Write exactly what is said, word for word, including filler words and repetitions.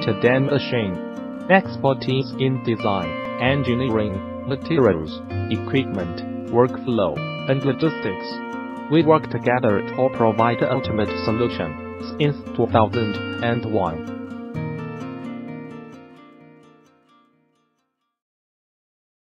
better than machine. Expertise in design, engineering, materials, equipment, workflow, and logistics. We work together to provide the ultimate solution since two thousand one.